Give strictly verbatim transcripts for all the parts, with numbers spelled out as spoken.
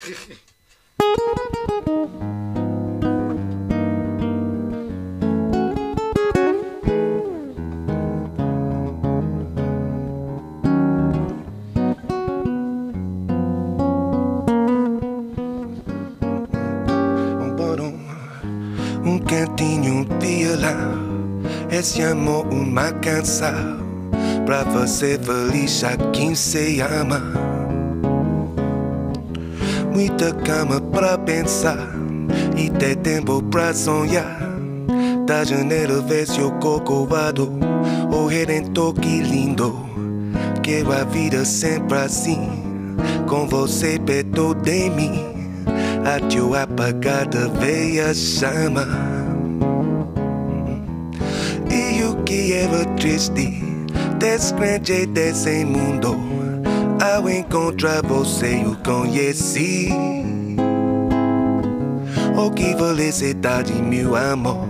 Um cantinho, um violão, esse amor uma canção pra você feliz a quem se ama. Muita cama pra pensar e ter tempo pra sonhar. Da janela vê-se o corcovado, o redentor que lindo. Quero a vida sempre assim, com você perto de mim. A teu apagada veia chama. E o que era triste, descrente desse mundo, ao encontrar você eu conheci o que felicidade, meu amor.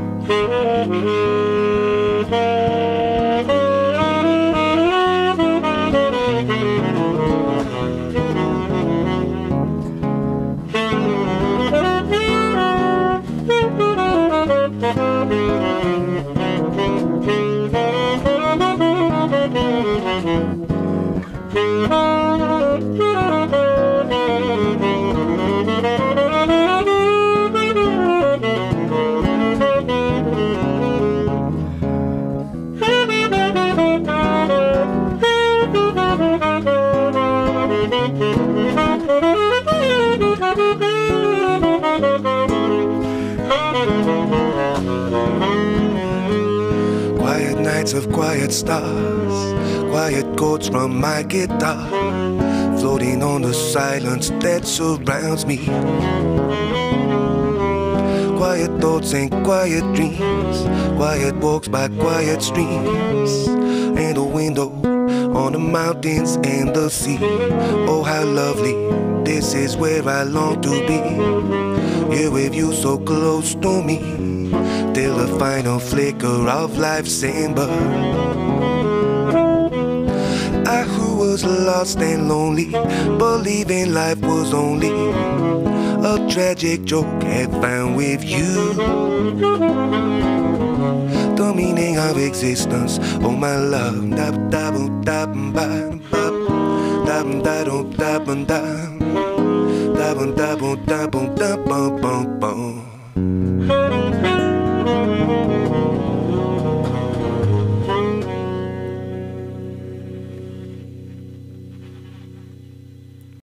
Quiet nights of quiet stars, quiet chords from my guitar, floating on the silence that surrounds me. Quiet thoughts and quiet dreams, quiet walks by quiet streams, and a window on the mountains and the sea. Oh, how lovely, this is where I long to be. Here with you so close to me, till the final flicker of life's ember. I who was lost and lonely, believing life was only a tragic joke, had found with you the meaning of existence. Oh my love, da da da ba ba da da da da da da da da da da da